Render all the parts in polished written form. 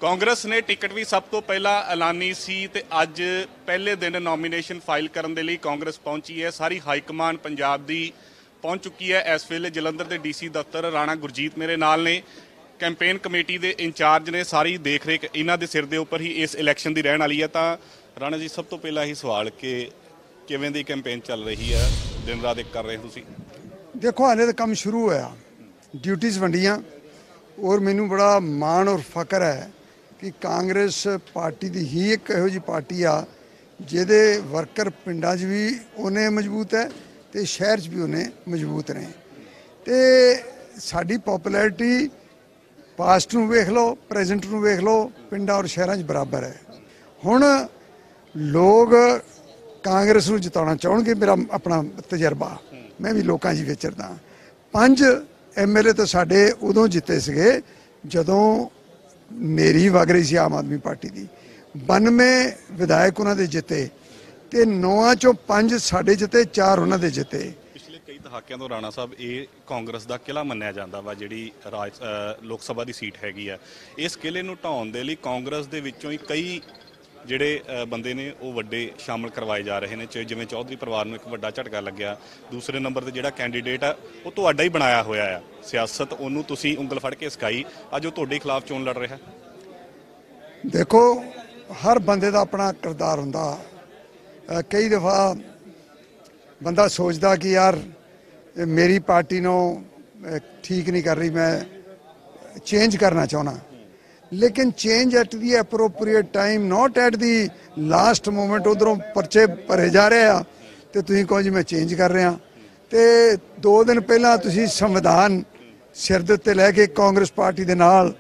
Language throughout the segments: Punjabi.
ਕਾਂਗਰਸ ਨੇ ਟਿਕਟ ਵੀ ਸਭ ਤੋਂ ਪਹਿਲਾਂ ਐਲਾਨੀ ਸੀ ਤੇ ਅੱਜ ਪਹਿਲੇ ਦਿਨ ਨੋਮੀਨੇਸ਼ਨ ਫਾਈਲ ਕਰਨ ਦੇ ਲਈ ਕਾਂਗਰਸ ਪਹੁੰਚੀ ਹੈ। ਸਾਰੀ ਹਾਈ ਕਮਾਨ ਪੰਜਾਬ ਦੀ ਪਹੁੰਚ ਚੁੱਕੀ ਹੈ। ਇਸ ਵੇਲੇ ਜਲੰਧਰ ਦੇ ਡੀਸੀ ਦਫ਼ਤਰ ਰਾਣਾ ਗੁਰਜੀਤ ਮੇਰੇ ਨਾਲ ਨੇ, कैंपेन कमेटी के इंचार्ज ने। सारी देख रेख इन्हों के सिर के उपर ही इस इलैक्शन की रहने वाली है। तो राणा जी, सब तो पहला ही सवाल कि किवें दी कैंपेन चल रही है, दिन रात एक कर रहे तुसी? देखो, हाले तो काम शुरू होया, ड्यूटीज़ वंडियां, और मैनू बड़ा माण और फकर है कि कांग्रेस पार्टी की ही एक इहो जी पार्टी आ जिहदे वर्कर पिंडां 'च भी उन्ने मजबूत है तो शहर 'च भी उन्ने मजबूत ने। तो साडी पॉपुलैरिटी पास्ट नूं वेख लो, प्रेजेंट नूं वेख लो, पिंडां और शहरां 'च बराबर है। हुण लोग कांग्रेस नूं जिताउणा चाहणगे, मेरा अपना तजर्बा, मैं भी लोकां 'च विचरदा। 5 MLA तो साडे उदों जिते सीगे जदों नेरी वग रही सी आम आदमी पार्टी की। 92 विधायक उन्हां दे जिते ते 9 चों 5 साडे जिते, 4 उन्हां दे जिते। कई दहाकिਆਂ ਤੋਂ ਰਾਣਾ ਸਾਹਿਬ ਇਹ ਕਾਂਗਰਸ ਦਾ ਕਿਲਾ ਮੰਨਿਆ ਜਾਂਦਾ ਵਾ, ਜਿਹੜੀ ਲੋਕ ਸਭਾ ਦੀ ਸੀਟ ਹੈਗੀ ਆ। ਇਸ ਕਿਲੇ ਨੂੰ ਢਾਉਣ ਦੇ ਲਈ ਕਾਂਗਰਸ ਦੇ ਵਿੱਚੋਂ ਹੀ ਕਈ ਜਿਹੜੇ ਬੰਦੇ ਨੇ ਉਹ ਵੱਡੇ ਸ਼ਾਮਲ ਕਰਵਾਏ ਜਾ ਰਹੇ ਨੇ। ਜਿਵੇਂ ਚੌਧਰੀ ਪਰਿਵਾਰ ਨੂੰ ਇੱਕ ਵੱਡਾ ਝਟਕਾ ਲੱਗਿਆ। ਦੂਸਰੇ ਨੰਬਰ ਤੇ ਜਿਹੜਾ ਕੈਂਡੀਡੇਟ ਆ ਉਹ ਤੁਹਾਡਾ ਹੀ ਬਣਾਇਆ ਹੋਇਆ ਆ। ਸਿਆਸਤ ਉਹਨੂੰ ਤੁਸੀਂ ਉਂਗਲ ਫੜ ਕੇ ਸਿਖਾਈ, ਅੱਜ ਉਹ ਤੁਹਾਡੇ ਖਿਲਾਫ ਚੋਣ ਲੜ ਰਿਹਾ। ਦੇਖੋ, ਹਰ ਬੰਦੇ ਦਾ ਆਪਣਾ ਕਿਰਦਾਰ ਹੁੰਦਾ। ਕਈ ਦਫਾ ਬੰਦਾ ਸੋਚਦਾ ਕਿ ਯਾਰ मेरी पार्टी नो ठीक नहीं कर रही, मैं चेंज करना चाहना, लेकिन change at the appropriate time, not at the last moment. उधरों परचे भरे जा रहे आ तो तुसीं कहो जी मैं चेंज कर रहा। तो 2 दिन पहला तुसीं संविधान सिर दे उत्ते लैके कांग्रेस पार्टी दे नाल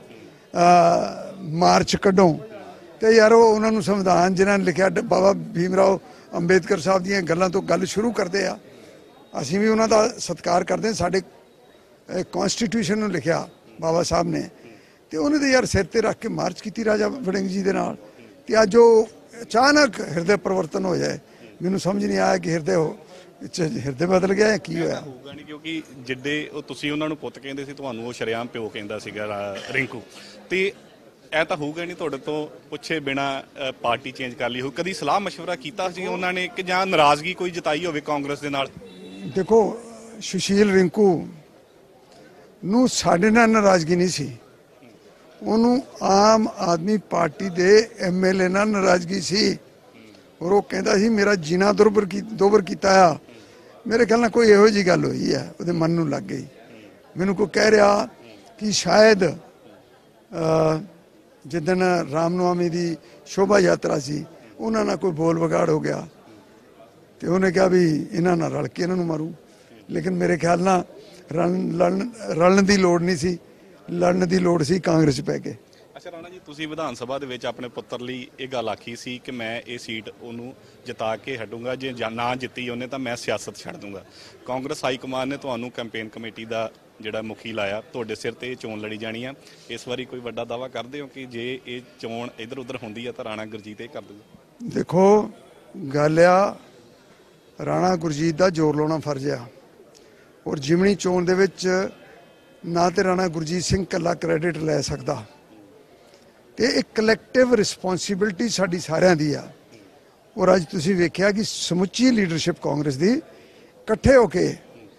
मार्च कड्डो। तो यार उन्होंने संविधान जिन्होंने लिखा बाबा भीमराव अंबेडकर साहब दी गल्लां तो गल शुरू करते आ। ਅਸੀਂ ਵੀ ਉਹਨਾਂ ਦਾ ਸਤਿਕਾਰ ਕਰਦੇ ਹਾਂ। ਸਾਡੇ ਕਨਸਟੀਟਿਊਸ਼ਨ ਨੂੰ ਲਿਖਿਆ ਬਾਬਾ ਸਾਹਿਬ ਨੇ, ਤੇ ਉਹਨੇ ਦੇ ਯਾਰ ਸਿਰ ਤੇ ਰੱਖ ਕੇ ਮਾਰਚ ਕੀਤੀ ਰਾਜਾ ਵੜਿੰਗ ਜੀ ਦੇ ਨਾਲ। ਤੇ ਅੱਜ ਉਹ ਅਚਾਨਕ ਹਿਰਦੇ ਪਰਿਵਰਤਨ ਹੋ ਜਾਏ, ਮੈਨੂੰ ਸਮਝ ਨਹੀਂ ਆਇਆ ਕਿ ਹਿਰਦੇ ਬਦਲ ਗਿਆ ਕੀ ਹੋਇਆ। ਹੋਊਗਾ ਨਹੀਂ, ਕਿਉਂਕਿ ਜਿੱਡੇ ਉਹ ਤੁਸੀਂ ਉਹਨਾਂ ਨੂੰ ਪੁੱਤ ਕਹਿੰਦੇ ਸੀ, ਤੁਹਾਨੂੰ ਉਹ ਸ਼ਰੇਆਮ ਪਿਓ ਕਹਿੰਦਾ ਸੀਗਾ ਰਿੰਕੂ। ਤੇ ਇਹ ਤਾਂ ਹੋਊਗਾ ਨਹੀਂ, ਤੁਹਾਡੇ ਤੋਂ ਪੁੱਛੇ ਬਿਨਾ ਪਾਰਟੀ ਚੇਂਜ ਕਰ ਲਈ ਹੋ? ਕਦੀ ਸਲਾਹ ਮਸ਼ਵਰਾ ਕੀਤਾ ਸੀ ਉਹਨਾਂ ਨੇ ਕਿ ਜਾਂ ਨਾਰਾਜ਼ਗੀ ਕੋਈ ਜਤਾਈ ਹੋਵੇ ਕਾਂਗਰਸ ਦੇ ਨਾਲ? देखो, सुशील रिंकू नूं साडे नाल नाराज़गी नहीं सी, उन्होंने आम आदमी पार्टी दे MLA नाल नाराज़गी सी। और वो कहता सी मेरा जीना दोबर कीता आ। मेरे ख्याल नाल कोई इहो जी गल होई है, उहदे मन नूं लग गई। मैनूं कोई कह रहा कि शायद जिदन रामनवमी की शोभा यात्रा सी, उन्हां नाल कोई बोल बगाड़ हो गया तो उन्हें कहा भी इन्हां नाल रल के इन्हां मारूं। लेकिन मेरे ख्याल ना रलन की लोड़ नहीं सी, लड़न की लोड़ सी कांग्रेस पै के। अच्छा राणा जी, ਤੁਸੀਂ ਵਿਧਾਨ ਸਭਾ ਦੇ ਵਿੱਚ ਆਪਣੇ ਪੁੱਤਰ ਲਈ ਇਹ ਗੱਲ ਆਖੀ ਸੀ ਕਿ ਮੈਂ ਇਹ ਸੀਟ ਉਹਨੂੰ ਜਿਤਾ ਕੇ ਹਟੂੰਗਾ, ਜੇ ਨਾ ਜਿੱਤੀ ਉਹਨੇ ਤਾਂ ਮੈਂ ਸਿਆਸਤ ਛੱਡ ਦੂੰਗਾ। ਕਾਂਗਰਸ ਹਾਈ ਕਮਾਨ ਨੇ ਤੁਹਾਨੂੰ ਕੈਂਪੇਨ ਕਮੇਟੀ ਦਾ ਜਿਹੜਾ ਮੁਖੀ ਲਾਇਆ, ਤੁਹਾਡੇ ਸਿਰ ਤੇ ਇਹ ਚੋਣ ਲੜੀ ਜਾਣੀ ਆ। ਇਸ ਵਾਰੀ ਕੋਈ ਵੱਡਾ ਦਾਅਵਾ ਕਰਦੇ ਹੋ ਕਿ ਜੇ ਇਹ ਚੋਣ ਇੱਧਰ ਉੱਧਰ ਹੁੰਦੀ ਆ ਤਾਂ ਰਾਣਾ ਗੁਰਜੀਤ ਇਹ ਕਰ ਦੂਗਾ? ਦੇਖੋ, ਗੱਲ ਆ ਰਾਣਾ ਗੁਰਜੀਤ ਦਾ ਜ਼ੋਰ ਲਾਉਣਾ ਫਰਜ਼ ਆ। ਔਰ ਜਿਮਣੀ ਚੋਣ ਦੇ ਵਿੱਚ ਨਾ ਤੇ ਰਾਣਾ ਗੁਰਜੀਤ ਸਿੰਘ ਇਕੱਲਾ ਕ੍ਰੈਡਿਟ ਲੈ ਸਕਦਾ, ਤੇ ਇੱਕ ਕਲੈਕਟਿਵ ਰਿਸਪੌਂਸਿਬਿਲਟੀ ਸਾਡੀ ਸਾਰਿਆਂ ਦੀ ਆ। ਔਰ ਅੱਜ ਤੁਸੀਂ ਵੇਖਿਆ ਕਿ ਸਮੁੱਚੀ ਲੀਡਰਸ਼ਿਪ ਕਾਂਗਰਸ ਦੀ ਇਕੱਠੇ ਹੋ ਕੇ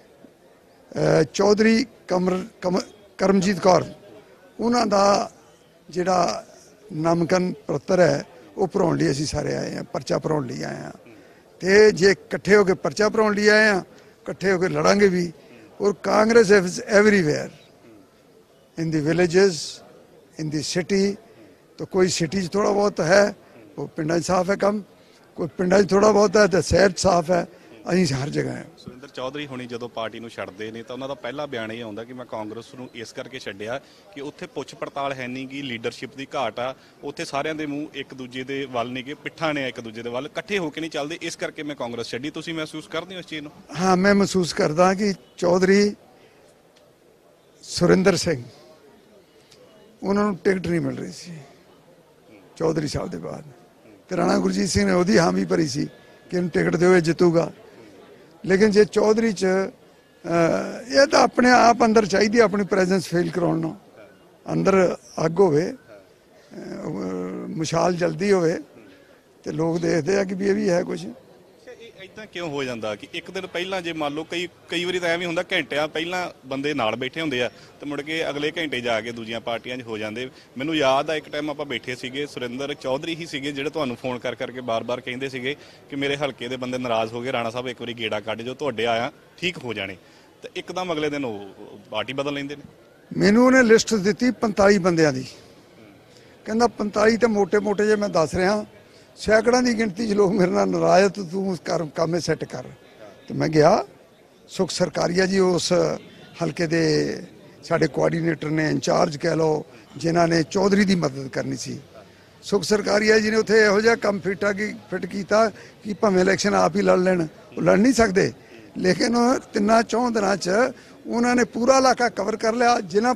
ਚੌਧਰੀ ਕਰਮਜੀਤ ਕੌਰ ਉਹਨਾਂ ਦਾ ਜਿਹੜਾ ਨਾਮਕਰਨ ਪੱਤਰ ਹੈ ਉਹ ਭਰਾਉਣ ਲਈ ਅਸੀਂ ਸਾਰੇ ਆਏ ਹਾਂ, ਪਰਚਾ ਭਰਾਉਣ ਲਈ ਆਏ ਹਾਂ। तो जे इकट्ठे होकर परचा भराउण लई आए हैं, इकट्ठे होकर लड़ांगे भी। और Congress is everywhere, in the villages, in the city. तो कोई सिटी थोड़ा बहुत है, वो पिंडा साफ है कम, कोई पिंडा थोड़ा बहुत है तो शहर साफ है। ਅਸੀਂ ਹਰ ਜਗ੍ਹਾ ਹੈ। ਸੁਰਿੰਦਰ ਚੌਧਰੀ ਹੁਣੀ ਜਦੋਂ ਪਾਰਟੀ ਨੂੰ ਛੱਡਦੇ ਨੇ ਤਾਂ ਉਹਨਾਂ ਦਾ ਪਹਿਲਾ ਬਿਆਨ ਇਹ ਆਉਂਦਾ ਕਿ ਮੈਂ ਕਾਂਗਰਸ ਨੂੰ ਇਸ ਕਰਕੇ ਛੱਡਿਆ ਕਿ ਉੱਥੇ ਪੁੱਛ ਪੜਤਾਲ ਹੈ ਨਹੀਂ ਗੀ, ਲੀਡਰਸ਼ਿਪ ਦੀ ਘਾਟ ਆ, ਉੱਥੇ ਸਾਰਿਆਂ ਦੇ ਮੂੰਹ ਇੱਕ ਦੂਜੇ ਦੇ ਵੱਲ ਨਹੀਂ ਗੇ, ਪਿੱਠਾਂ ਨੇ ਇੱਕ ਦੂਜੇ ਦੇ ਵੱਲ, ਇਕੱਠੇ ਹੋ ਕੇ ਨਹੀਂ ਚੱਲਦੇ, ਇਸ ਕਰਕੇ ਮੈਂ ਕਾਂਗਰਸ ਛੱਡੀ। ਤੁਸੀਂ ਮਹਿਸੂਸ ਕਰਦੇ ਹੋ ਇਸ ਚੀਜ਼ ਨੂੰ? ਹਾਂ, ਮੈਂ ਮਹਿਸੂਸ ਕਰਦਾ ਕਿ ਚੌਧਰੀ ਸੁਰਿੰਦਰ ਸਿੰਘ ਉਹਨਾਂ ਨੂੰ ਟਿਕਟ ਨਹੀਂ ਮਿਲ ਰਹੀ ਸੀ ਚੌਧਰੀ ਸਾਹਿਬ ਦੇ ਬਾਅਦ, ਤੇ ਰਾਣਾ ਗੁਰਜੀਤ ਸਿੰਘ ਨੇ ਉਹਦੀ ਹਾਮੀ ਭਰੀ ਸੀ ਕਿ ਇਹਨੂੰ ਟਿਕਟ ਦਿਓ, ਇਹ ਜਿੱਤੂਗਾ। लेकिन जे चौधरी ये तो अपने आप अंदर चाहिए अपनी प्रेजेंस फील कराने अंदर अग होवे ਮੁਸ਼ਾਲ ਜਲਦੀ ਹੋਵੇ ਤੇ ਲੋਕ ਦੇਖਦੇ ਆ ਕਿ ਵੀ ਇਹ ਵੀ ਹੈ ਕੁਝ। ਇਹ ਇਦਾਂ ਕਿਉਂ ਹੋ ਜਾਂਦਾ ਕਿ ਇੱਕ ਦਿਨ ਪਹਿਲਾਂ ਜੇ ਮੰਨ ਲਓ ਕਈ ਵਾਰੀ ਤਾਂ ਐਵੇਂ ਹੁੰਦਾ ਘੰਟਿਆਂ ਪਹਿਲਾਂ ਬੰਦੇ ਨਾਲ ਬੈਠੇ ਹੁੰਦੇ ਆ ਤੇ ਮੁੜ ਕੇ ਅਗਲੇ ਘੰਟੇ ਜਾ ਕੇ ਦੂਜੀਆਂ ਪਾਰਟੀਆਂ 'ਚ ਹੋ ਜਾਂਦੇ। ਮੈਨੂੰ ਯਾਦ ਆ ਇੱਕ ਟਾਈਮ ਆਪਾਂ ਬੈਠੇ ਸੀਗੇ, ਸੁਰਿੰਦਰ ਚੌਧਰੀ ਹੀ ਸੀਗੇ ਜਿਹੜੇ ਤੁਹਾਨੂੰ ਫੋਨ ਕਰਕੇ ਬਾਰ-ਬਾਰ ਕਹਿੰਦੇ ਸੀਗੇ ਕਿ ਮੇਰੇ ਹਲਕੇ ਦੇ ਬੰਦੇ ਨਾਰਾਜ਼ ਹੋ ਗਏ, ਰਾਣਾ ਸਾਹਿਬ ਇੱਕ ਵਾਰੀ ਗੇੜਾ ਕੱਢ ਜੋ, ਤੁਹਾਡੇ ਆਇਆ ਠੀਕ ਹੋ ਜਾਣੇ, ਤੇ ਇੱਕਦਮ ਅਗਲੇ ਦਿਨ ਉਹ ਪਾਰਟੀ ਬਦਲ ਲੈਂਦੇ ਨੇ। ਮੈਨੂੰ ਉਹਨੇ ਲਿਸਟ ਦਿੱਤੀ 45 ਬੰਦਿਆਂ ਦੀ, ਕਹਿੰਦਾ 45 ਤੇ ਮੋਟੇ-ਮੋਟੇ ਜੇ ਮੈਂ ਦੱਸ ਰਿਹਾ, ਸੈਂਕੜਾਂ ਦੀ ਗਿਣਤੀ 'ਚ ਲੋਕ ਮੇਰੇ ਨਾਲ ਨਾਰਾਜ਼, ਤੂੰ ਕੰਮ ਸੈੱਟ ਕਰ। ਤੇ ਮੈਂ ਗਿਆ, ਸੁਖ ਸਰਕਾਰੀਆ ਜੀ ਉਸ ਹਲਕੇ ਦੇ ਸਾਡੇ ਕੋਆਰਡੀਨੇਟਰ ਨੇ, ਇੰਚਾਰਜ ਕਹਿ ਲਓ, ਜਿਨ੍ਹਾਂ ਨੇ ਚੌਧਰੀ ਦੀ ਮਦਦ ਕਰਨੀ ਸੀ। ਸੁਖ ਸਰਕਾਰੀਆ ਜੀ ਨੇ ਉੱਥੇ ਇਹੋ ਜਿਹਾ ਕੰਮ ਫਿੱਟ ਕੀਤਾ ਕਿ ਭਾਵੇਂ ਇਲੈਕਸ਼ਨ ਆਪ ਹੀ ਲੜ ਲੈਣ, ਉਹ ਲੜ ਨਹੀਂ ਸਕਦੇ, ਲੇਕਿਨ 3-4 ਦਿਨਾਂ 'ਚ ਉਹਨਾਂ ਨੇ ਪੂਰਾ ਇਲਾਕਾ ਕਵਰ ਕਰ ਲਿਆ। ਜਿਨ੍ਹਾਂ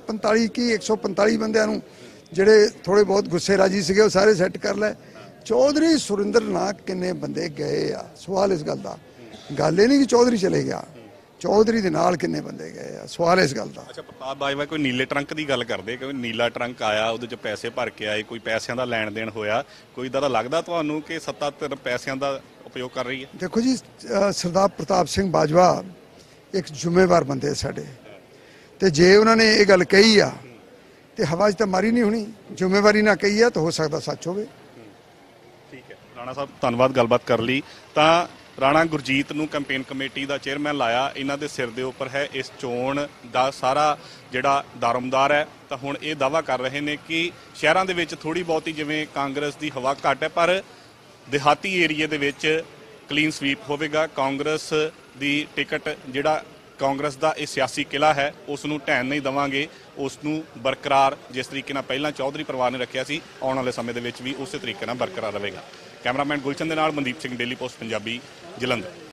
145 ਬੰਦਿਆਂ ਨੂੰ ਜਿਹੜੇ ਥੋੜੇ ਬਹੁਤ ਗੁੱਸੇ ਰਾਜੀ ਸੀਗੇ ਉਹ ਸਾਰੇ ਸੈੱਟ ਕਰ ਲਏ। ਚੌਧਰੀ ਸੁਰਿੰਦਰ ਨਾਲ ਕਿੰਨੇ ਬੰਦੇ ਗਏ ਆ, ਸਵਾਲ ਇਸ ਗੱਲ ਦਾ। ਗੱਲ ਇਹ ਨਹੀਂ ਕਿ ਚੌਧਰੀ ਚਲੇ ਗਿਆ, ਚੌਧਰੀ ਦੇ ਨਾਲ ਕਿੰਨੇ ਬੰਦੇ ਗਏ ਆ, ਸਵਾਲ ਇਸ ਗੱਲ ਦਾ। ਅੱਛਾ, ਪ੍ਰਤਾਪ ਬਾਜਵਾ ਕੋਈ ਨੀਲੇ ਟਰੰਕ ਦੀ ਗੱਲ ਕਰਦੇ ਕਿ ਨੀਲਾ ਟਰੰਕ ਆਇਆ, ਉਹਦੇ 'ਚ ਪੈਸੇ ਭਰ ਕੇ ਆਏ, ਕੋਈ ਪੈਸਿਆਂ ਦਾ ਲੈਣ ਦੇਣ ਹੋਇਆ, ਕੋਈ ਇੱਦਾਂ ਦਾ ਲੱਗਦਾ ਤੁਹਾਨੂੰ ਕਿ ਸੱਤਾ ਧਿਰ ਪੈਸਿਆਂ ਦਾ ਉਪਯੋਗ ਕਰ ਰਹੀ ਹੈ? ਦੇਖੋ ਜੀ, ਸਰਦਾਰ ਪ੍ਰਤਾਪ ਸਿੰਘ ਬਾਜਵਾ ਇੱਕ ਜ਼ਿੰਮੇਵਾਰ ਬੰਦੇ ਸਾਡੇ, ਤੇ ਜੇ ਉਹਨਾਂ ਨੇ ਇਹ ਗੱਲ ਕਹੀ ਆ ਤੇ ਹਵਾ 'ਚ ਤਾਂ ਮਾਰੀ ਨਹੀਂ ਹੋਣੀ, ਜ਼ਿੰਮੇਵਾਰੀ ਨਾਲ ਕਹੀ ਆ ਤਾਂ ਹੋ ਸਕਦਾ ਸੱਚ ਹੋਵੇ। ਠੀਕ ਹੈ ਰਾਣਾ ਸਾਹਿਬ, ਧੰਨਵਾਦ ਗੱਲਬਾਤ ਕਰ ਲਈ। ਤਾਂ ਰਾਣਾ ਗੁਰਜੀਤ ਨੂੰ ਕੈਂਪੇਨ ਕਮੇਟੀ ਦਾ ਚੇਅਰਮੈਨ ਲਾਇਆ, ਇਹਨਾਂ ਦੇ ਸਿਰ ਦੇ ਉੱਪਰ ਹੈ ਇਸ ਚੋਣ ਦਾ ਸਾਰਾ ਜਿਹੜਾ ਦਾਰਮਦਾਰ ਹੈ। ਤਾਂ ਹੁਣ ਇਹ ਦਾਅਵਾ ਕਰ ਰਹੇ ਨੇ ਕਿ ਸ਼ਹਿਰਾਂ ਦੇ ਵਿੱਚ ਥੋੜੀ ਬਹੁਤੀ ਜਿਵੇਂ ਕਾਂਗਰਸ ਦੀ ਹਵਾ ਘੱਟ ਹੈ, ਪਰ ਦਿਹਾਤੀ ਏਰੀਏ ਦੇ ਵਿੱਚ ਕਲੀਨ ਸਵੀਪ ਹੋਵੇਗਾ। ਕਾਂਗਰਸ ਦੀ ਟਿਕਟ, ਜਿਹੜਾ ਕਾਂਗਰਸ ਦਾ ਇਹ ਸਿਆਸੀ ਕਿਲਾ ਹੈ, ਉਸ ਨੂੰ ਢਹਿਣ ਨਹੀਂ ਦੇਵਾਂਗੇ, ਉਸ ਨੂੰ ਬਰਕਰਾਰ ਜਿਸ ਤਰੀਕੇ ਨਾਲ ਪਹਿਲਾਂ ਚੌਧਰੀ ਪਰਿਵਾਰ ਨੇ ਰੱਖਿਆ ਸੀ, ਆਉਣ ਵਾਲੇ ਸਮੇਂ ਦੇ ਵਿੱਚ ਵੀ ਉਸੇ ਤਰੀਕੇ ਨਾਲ ਬਰਕਰਾਰ ਰਹੇਗਾ। ਕੈਮਰਾਮੈਨ ਗੁਲਸ਼ਨ ਦੇ ਨਾਲ ਮਨਦੀਪ ਸਿੰਘ, ਡੇਲੀ ਪੋਸਟ ਪੰਜਾਬੀ, ਜਲੰਧਰ।